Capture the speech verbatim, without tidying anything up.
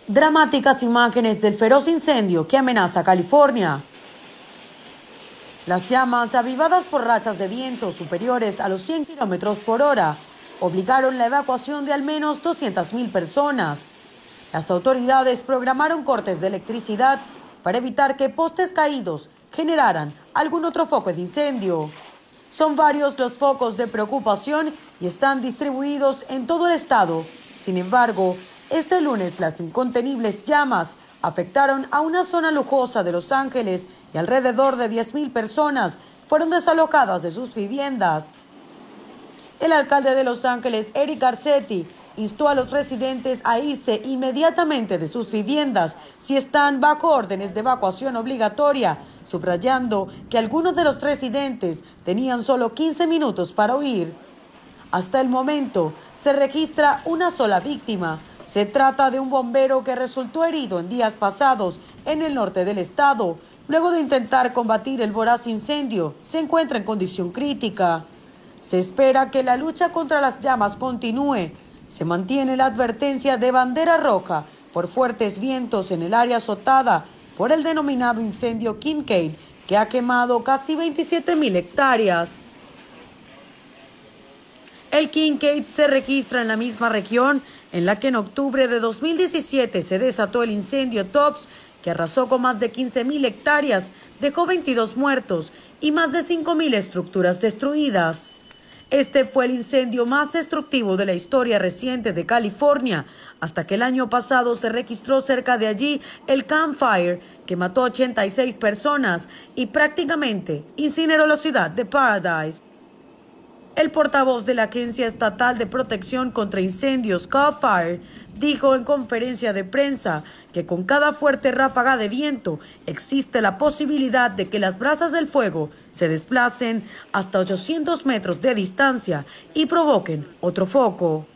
Dramáticas imágenes del feroz incendio que amenaza California. Las llamas, avivadas por rachas de viento superiores a los cien kilómetros por hora, obligaron la evacuación de al menos doscientas mil personas. Las autoridades programaron cortes de electricidad para evitar que postes caídos generaran algún otro foco de incendio. Son varios los focos de preocupación y están distribuidos en todo el estado. Sin embargo, este lunes las incontenibles llamas afectaron a una zona lujosa de Los Ángeles y alrededor de diez mil personas fueron desalojadas de sus viviendas. El alcalde de Los Ángeles, Eric Garcetti, instó a los residentes a irse inmediatamente de sus viviendas si están bajo órdenes de evacuación obligatoria, subrayando que algunos de los residentes tenían solo quince minutos para huir. Hasta el momento se registra una sola víctima. Se trata de un bombero que resultó herido en días pasados en el norte del estado. Luego de intentar combatir el voraz incendio, se encuentra en condición crítica. Se espera que la lucha contra las llamas continúe. Se mantiene la advertencia de bandera roja por fuertes vientos en el área azotada por el denominado incendio Kincade, que ha quemado casi veintisiete mil hectáreas. El Kincade se registra en la misma región en la que en octubre de dos mil diecisiete se desató el incendio Tops, que arrasó con más de quince mil hectáreas, dejó veintidós muertos y más de cinco mil estructuras destruidas. Este fue el incendio más destructivo de la historia reciente de California, hasta que el año pasado se registró cerca de allí el Camp Fire, que mató ochenta y seis personas y prácticamente incineró la ciudad de Paradise. El portavoz de la Agencia Estatal de Protección contra Incendios, Cal Fire, dijo en conferencia de prensa que con cada fuerte ráfaga de viento existe la posibilidad de que las brasas del fuego se desplacen hasta ochocientos metros de distancia y provoquen otro foco.